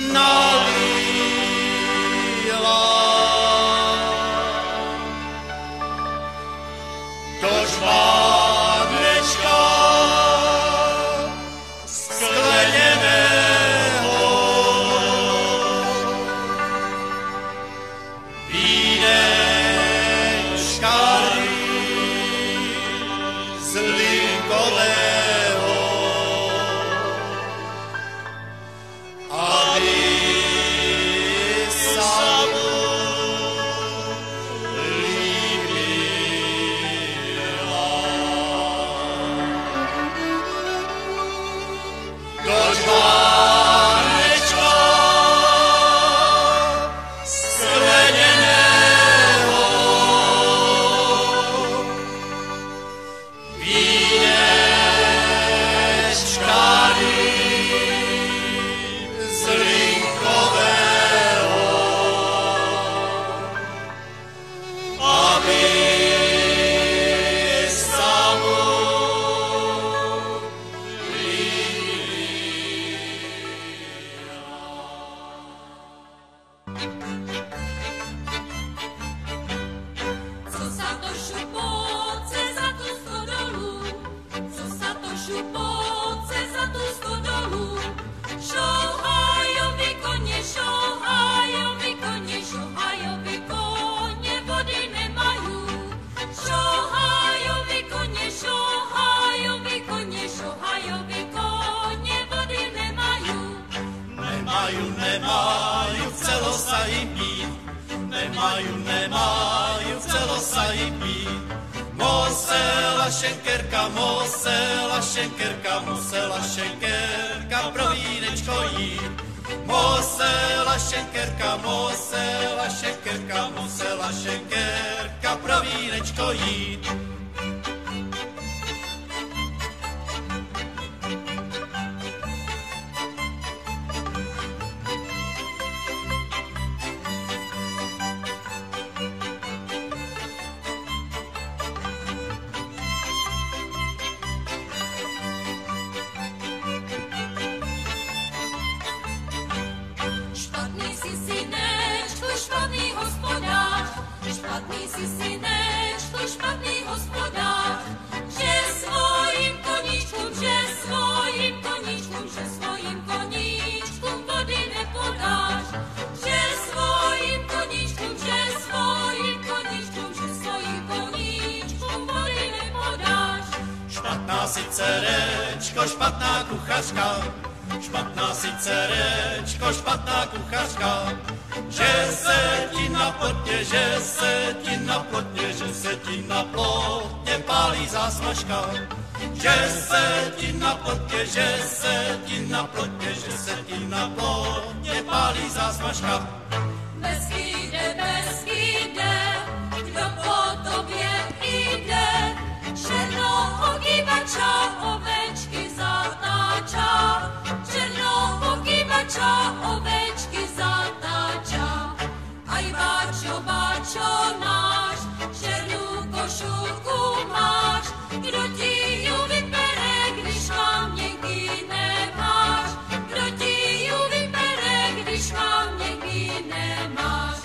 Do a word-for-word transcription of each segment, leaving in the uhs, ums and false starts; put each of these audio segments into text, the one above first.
nalila. Do žvánečka skleněného vínečka z linkového, aby sa mu líbila. Do žvánečka skleněného vínečkary z linkového, aby sa mu Co sa to šupoce za tú stodolu, co sa to šupoce za tú stodolu, šohajovi koně, šohajovi koně, šohajovi koně vody nemajú, šohajovi koně, šohajovi koně, šohajovi koně vody nemajú. nemajú, nemajú, chcelo sa im pít, nemajú, nemajú, chcelo sa im pít. Musela šenkerka, musela šenkerka, musela šenkerka pro vínečko jít. Musela šenkerka, musela šenkerka, musela šenkerka pro vínečko jít. Špatný si synečku, špatný hospodář, špatný si synečku, špatný hospodář, že svojim koníčkům, že svojim koníčkům, že svojim koníčkům vody nepodáš, že svojim koníčkům, že svojim koníčkům, že svojim koníčkům vody nepodáš. Špatná si dcerečko, špatná kuchařka, špatná si dcerečko, špatná kuchařka, že se ti na plotně, že se ti na plotně, že se ti na plotně pálí zásmažka, že se ti na plotně, že se ti na plotně, že se ti na plotně pálí zásmažka. Beskyde, Beskyde, kdo po tobě jde, černoohý bača ovečky zatáča, černoohý bača ovečky zatáča. Aj báčo, báčo náš, černou košulku máš, kdo ti ju vybere, když vám někdy nemáš, kdo ti ju vybere, když vám někdy nemáš.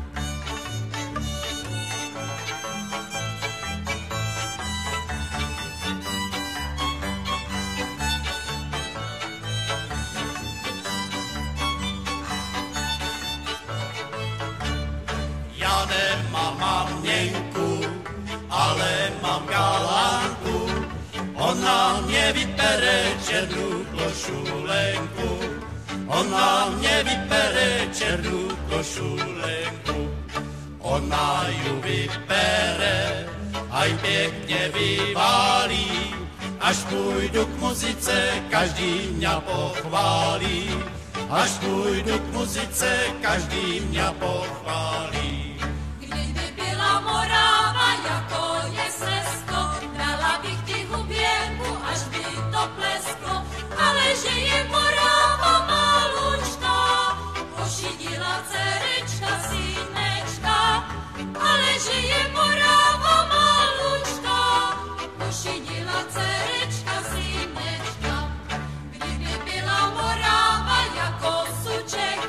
Já nemám maměnku, ale mám galánku, ona mě vypere černou košulenku, ona mě vypere černou košulenku, ona ju vypere, aj pěkně vyválí, až půjdu k muzice, každý mě pochválí, až půjdu k muzice, každý mě pochválí. Kdyby byla Moráva jako je sesko, dala bych ti huběnku, až by to plesklo, ale že je Moráva malučka, pošidila dcerečka synečka, ale že je Moráva malučka, pošidila dcerečka synečka. Kdyby byla Moráva jako suček,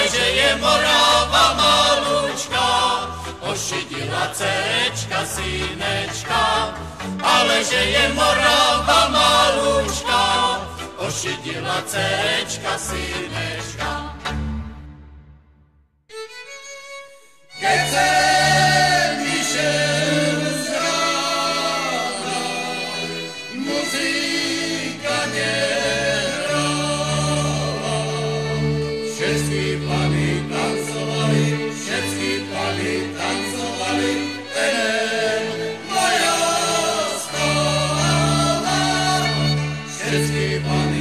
že je Morava malučka, ošidila dcerečka synečka, ale že je Morava malučka, ošidila dcerečka synečka. Keď sem vyšel z rána, muzika nehrala, všetky pani tancovali, všetky pani tancovali, ten moja stála, všetky pani